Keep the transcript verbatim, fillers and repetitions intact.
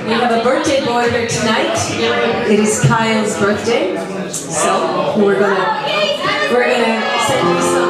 We have a birthday boy here tonight. It is Kyle's birthday, so we're gonna we're gonna send him a song.